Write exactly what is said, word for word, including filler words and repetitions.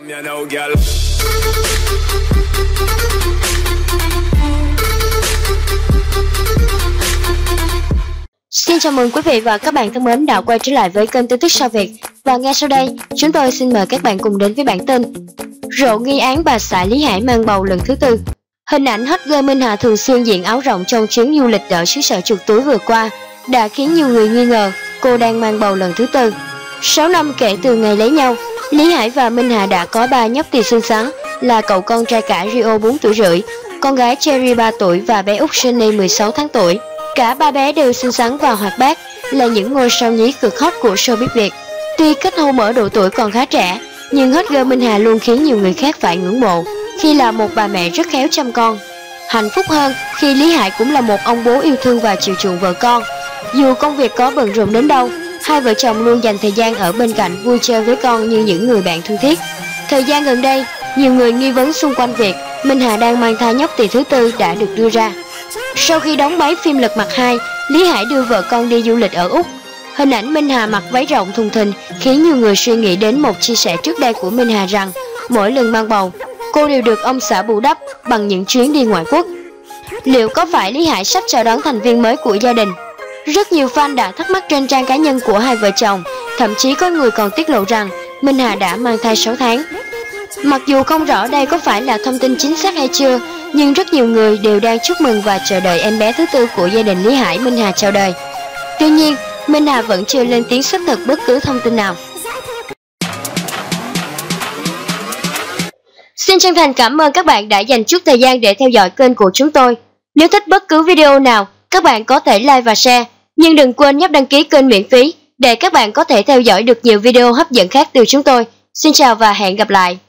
Xin chào mừng quý vị và các bạn thân mến đã quay trở lại với kênh tin tức Sao Việt. Và ngay sau đây, chúng tôi xin mời các bạn cùng đến với bản tin Rộ nghi án bà xã Lý Hải mang bầu lần thứ tư. Hình ảnh hot girl Minh Hà thường xuyên diện áo rộng trong chuyến du lịch ở xứ sở chuột túi vừa qua đã khiến nhiều người nghi ngờ cô đang mang bầu lần thứ tư. sáu năm kể từ ngày lấy nhau, Lý Hải và Minh Hà đã có ba nhóc tỳ xinh xắn là cậu con trai cả Rio bốn tuổi rưỡi, con gái Cherry ba tuổi và bé út Jenny mười sáu tháng tuổi. Cả ba bé đều xinh xắn và hoạt bát, là những ngôi sao nhí cực hot của showbiz Việt. Tuy cách hôn ở độ tuổi còn khá trẻ, nhưng hot girl Minh Hà luôn khiến nhiều người khác phải ngưỡng mộ khi là một bà mẹ rất khéo chăm con. Hạnh phúc hơn khi Lý Hải cũng là một ông bố yêu thương và chiều chuộng vợ con. Dù công việc có bận rộn đến đâu, hai vợ chồng luôn dành thời gian ở bên cạnh vui chơi với con như những người bạn thân thiết. Thời gian gần đây, nhiều người nghi vấn xung quanh việc Minh Hà đang mang thai nhóc tỳ thứ tư đã được đưa ra. Sau khi đóng máy phim Lật Mặt hai, Lý Hải đưa vợ con đi du lịch ở Úc. Hình ảnh Minh Hà mặc váy rộng thùng thình khiến nhiều người suy nghĩ đến một chia sẻ trước đây của Minh Hà rằng mỗi lần mang bầu, cô đều được ông xã bù đắp bằng những chuyến đi ngoại quốc. Liệu có phải Lý Hải sắp chào đón thành viên mới của gia đình? Rất nhiều fan đã thắc mắc trên trang cá nhân của hai vợ chồng, thậm chí có người còn tiết lộ rằng Minh Hà đã mang thai sáu tháng. Mặc dù không rõ đây có phải là thông tin chính xác hay chưa, nhưng rất nhiều người đều đang chúc mừng và chờ đợi em bé thứ tư của gia đình Lý Hải Minh Hà chào đời. Tuy nhiên, Minh Hà vẫn chưa lên tiếng xác thực bất cứ thông tin nào. Xin chân thành cảm ơn các bạn đã dành chút thời gian để theo dõi kênh của chúng tôi. Nếu thích bất cứ video nào, các bạn có thể like và share, nhưng đừng quên nhấp đăng ký kênh miễn phí để các bạn có thể theo dõi được nhiều video hấp dẫn khác từ chúng tôi. Xin chào và hẹn gặp lại.